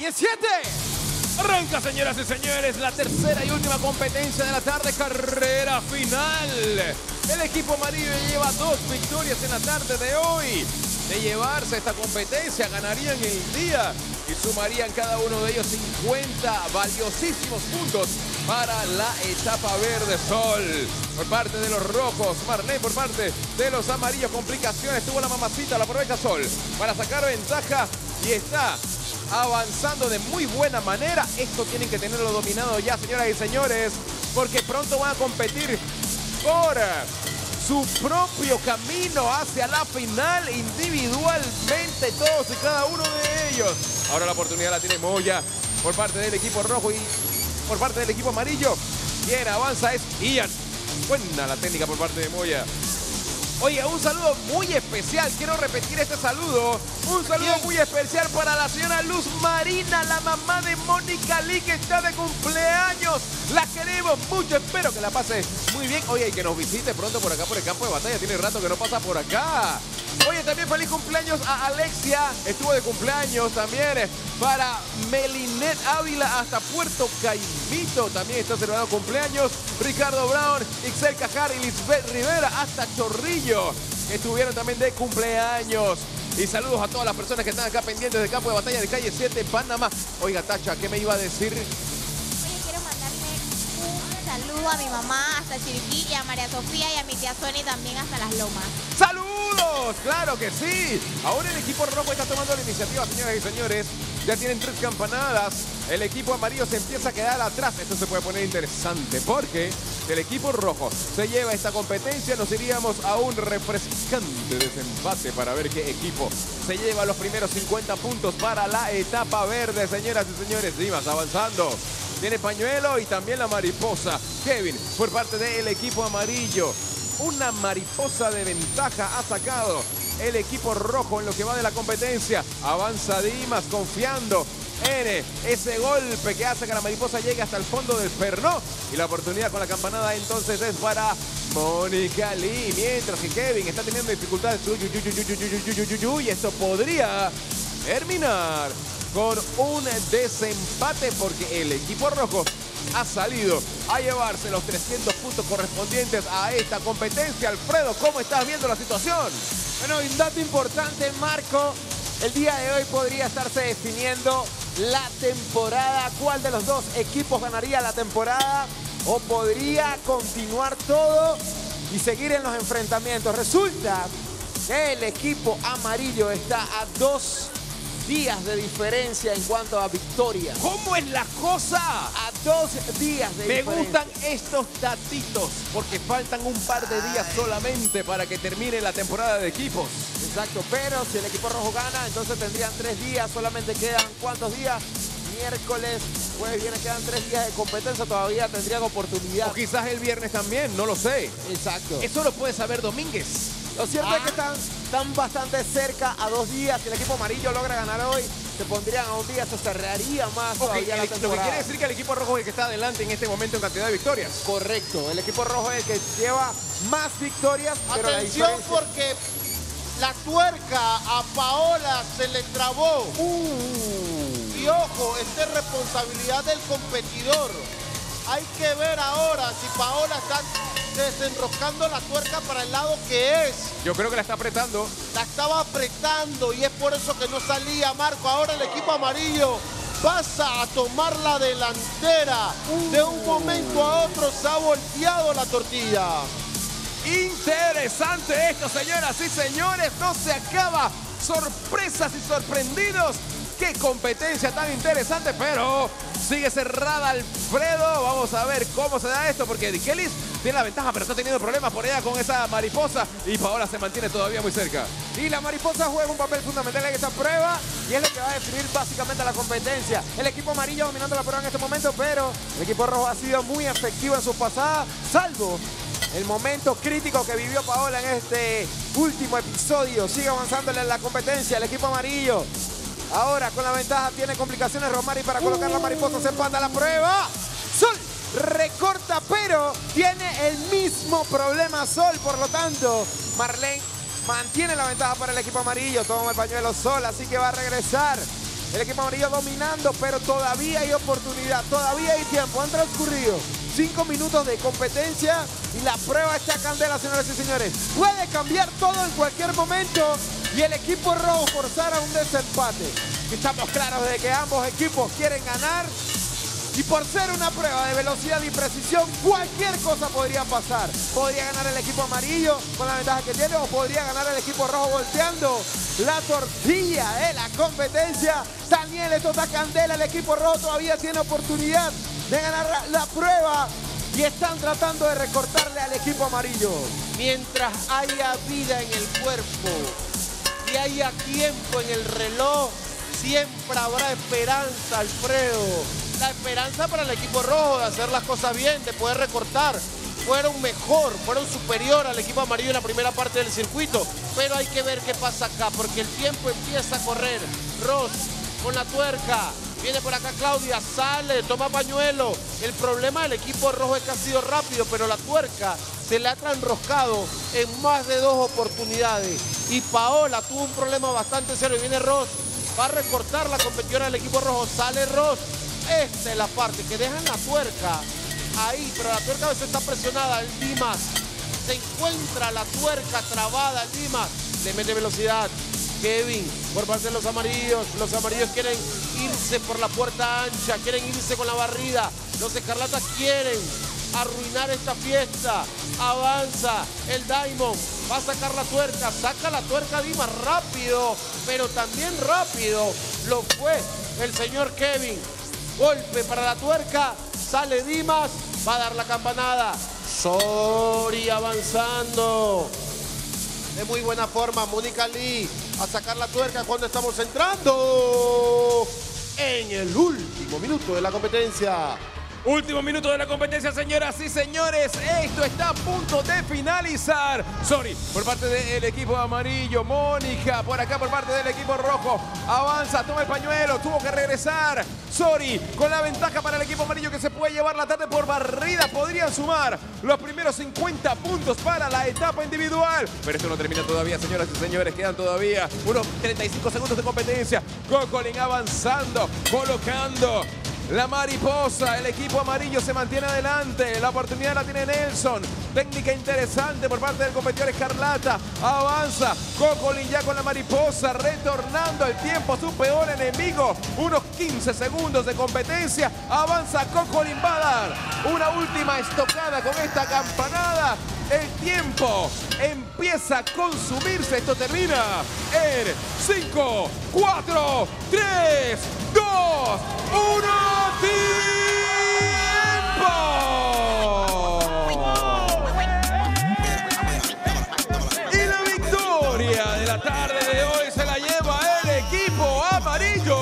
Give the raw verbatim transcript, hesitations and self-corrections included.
Calle siete. Arranca, señoras y señores, la tercera y última competencia de la tarde, carrera final. El equipo amarillo lleva dos victorias en la tarde de hoy. De llevarse esta competencia, ganarían el día y sumarían cada uno de ellos cincuenta valiosísimos puntos para la etapa verde sol. Por parte de los rojos, Marlene, por parte de los amarillos, complicaciones. Tuvo la mamacita, la aprovecha Sol para sacar ventaja y está avanzando de muy buena manera. Esto tienen que tenerlo dominado ya, señoras y señores, porque pronto van a competir por su propio camino hacia la final individualmente, todos y cada uno de ellos. Ahora la oportunidad la tiene Moya por parte del equipo rojo y por parte del equipo amarillo. Quien avanza es Ian. Buena la técnica por parte de Moya. Oye, un saludo muy especial. Quiero repetir este saludo. Un saludo muy especial para la señora Luz Marina, la mamá de Mónica Lee, que está de cumpleaños. La queremos mucho. Espero que la pase muy bien. Oye, y que nos visite pronto por acá, por el campo de batalla. Tiene rato que no pasa por acá. Oye, también feliz cumpleaños a Alexia. Estuvo de cumpleaños también para Melinet Ávila hasta Puerto Caimito. También está celebrando cumpleaños. Ricardo Brown, Ixel Cajar y Lisbeth Rivera hasta Chorrillo, que estuvieron también de cumpleaños. Y saludos a todas las personas que están acá pendientes del campo de batalla de Calle siete, Panamá. Oiga, Tacha, ¿qué me iba a decir? Oye, quiero mandarle un saludo a mi mamá hasta Chiriquí y a María Sofía y a mi tía Sueni también hasta Las Lomas. ¡Saludos! ¡Claro que sí! Ahora el equipo rojo está tomando la iniciativa, señoras y señores. Ya tienen tres campanadas. El equipo amarillo se empieza a quedar atrás. Esto se puede poner interesante porque si el equipo rojo se lleva esta competencia, nos iríamos a un refrescante desempate para ver qué equipo se lleva los primeros cincuenta puntos para la etapa verde, señoras y señores. Dimas avanzando. Tiene pañuelo y también la mariposa. Kevin, por parte del equipo amarillo. Una mariposa de ventaja ha sacado el equipo rojo en lo que va de la competencia. Avanza Dimas confiando en ese golpe que hace que la mariposa llegue hasta el fondo del perno. Y la oportunidad con la campanada entonces es para Mónica Lee. Mientras que Kevin está teniendo dificultades. Y esto podría terminar con un desempate porque el equipo rojo ha salido a llevarse los trescientos puntos correspondientes a esta competencia. Alfredo, ¿cómo estás viendo la situación? Bueno, un dato importante, Marco. El día de hoy podría estarse definiendo la temporada. ¿Cuál de los dos equipos ganaría la temporada? ¿O podría continuar todo y seguir en los enfrentamientos? Resulta que el equipo amarillo está a dos días de diferencia en cuanto a victoria. ¿Cómo es la cosa? A dos días de Me diferencia. gustan estos datitos porque faltan un par de días solamente para que termine la temporada de equipos. Exacto, pero si el equipo rojo gana, entonces tendrían tres días. Solamente quedan, ¿cuántos días? Miércoles, jueves, viernes, quedan tres días de competencia. Todavía tendrían oportunidad. O quizás el viernes también, no lo sé. Exacto. Eso lo puede saber Domínguez. Lo cierto Ah. es que están, están bastante cerca a dos días. Si el equipo amarillo logra ganar hoy, se pondrían a un día, se cerraría más Ok, todavía la el- lo que temporada. quiere decir que el equipo rojo es el que está adelante en este momento en cantidad de victorias. Correcto, el equipo rojo es el que lleva más victorias, pero la Atención diferencia... porque la tuerca a Paola se le trabó. Uh. Y ojo, esta es responsabilidad del competidor. Hay que ver ahora si Paola está desenroscando la tuerca para el lado que es. Yo creo que la está apretando. La estaba apretando y es por eso que no salía, Marco. Ahora el equipo amarillo pasa a tomar la delantera. De un momento a otro se ha volteado la tortilla. Interesante esto, señoras y señores. No se acaba. Sorpresas y sorprendidos. Qué competencia tan interesante, pero sigue cerrada Alfredo. Vamos a ver cómo se da esto, porque Dikelis tiene la ventaja, pero está teniendo problemas por ella con esa mariposa. Y Paola se mantiene todavía muy cerca. Y la mariposa juega un papel fundamental en esta prueba y es lo que va a definir básicamente la competencia. El equipo amarillo dominando la prueba en este momento, pero el equipo rojo ha sido muy efectivo en sus pasadas, salvo el momento crítico que vivió Paola en este último episodio. Sigue avanzándole en la competencia el equipo amarillo. Ahora con la ventaja tiene complicaciones Romari para colocar la mariposa. Se empata la prueba. Sol recorta, pero tiene el mismo problema Sol. Por lo tanto, Marlene mantiene la ventaja para el equipo amarillo. Toma el pañuelo Sol, así que va a regresar El equipo amarillo dominando, pero todavía hay oportunidad, todavía hay tiempo. Han transcurrido cinco minutos de competencia y la prueba está candela, señoras y señores. Puede cambiar todo en cualquier momento y el equipo rojo forzar a un desempate. Estamos claros de que ambos equipos quieren ganar. Y por ser una prueba de velocidad y precisión, cualquier cosa podría pasar. Podría ganar el equipo amarillo con la ventaja que tiene o podría ganar el equipo rojo volteando la tortilla de la competencia. Daniel, esto está candela. El equipo rojo todavía tiene oportunidad de ganar la, la prueba y están tratando de recortarle al equipo amarillo. Mientras haya vida en el cuerpo y haya tiempo en el reloj, siempre habrá esperanza, Alfredo. La esperanza para el equipo rojo de hacer las cosas bien, de poder recortar. Fueron mejor, fueron superior al equipo amarillo en la primera parte del circuito. Pero hay que ver qué pasa acá, porque el tiempo empieza a correr. Ross con la tuerca. Viene por acá Claudia, sale, toma pañuelo. El problema del equipo rojo es que ha sido rápido, pero la tuerca se le ha enroscado en más de dos oportunidades. Y Paola tuvo un problema bastante serio. Y viene Ross, va a recortar la competición del equipo rojo. Sale Ross. Esta es la parte que dejan la tuerca ahí, pero la tuerca a veces está presionada. El Dimas se encuentra la tuerca trabada. El Dimas le mete velocidad. Kevin por parte de los amarillos. Los amarillos quieren irse por la puerta ancha, quieren irse con la barrida. Los escarlatas quieren arruinar esta fiesta. Avanza el Diamond, va a sacar la tuerca, saca la tuerca Dimas rápido, pero también rápido lo fue el señor Kevin. Golpe para la tuerca, sale Dimas, va a dar la campanada. Sori avanzando de muy buena forma. Mónica Lee a sacar la tuerca cuando estamos entrando en el último minuto de la competencia. Último minuto de la competencia, señoras y señores. Esto está a punto de finalizar. Sorry, por parte del equipo amarillo. Mónica, por acá por parte del equipo rojo. Avanza, toma el pañuelo, tuvo que regresar. Sorry, con la ventaja para el equipo amarillo que se puede llevar la tarde por barrida. Podrían sumar los primeros cincuenta puntos para la etapa individual. Pero esto no termina todavía, señoras y señores. Quedan todavía unos treinta y cinco segundos de competencia. Cocolín avanzando, colocando la mariposa. El equipo amarillo se mantiene adelante. La oportunidad la tiene Nelson. Técnica interesante por parte del competidor escarlata. Avanza Cocolín ya con la mariposa, retornando el tiempo a su peor enemigo. Unos quince segundos de competencia. Avanza Cocolín, va a dar una última estocada con esta campanada. El tiempo empieza a consumirse. Esto termina en cinco, cuatro, tres, dos, uno. ¡Tiempo! Y la victoria de la tarde de hoy se la lleva el equipo amarillo.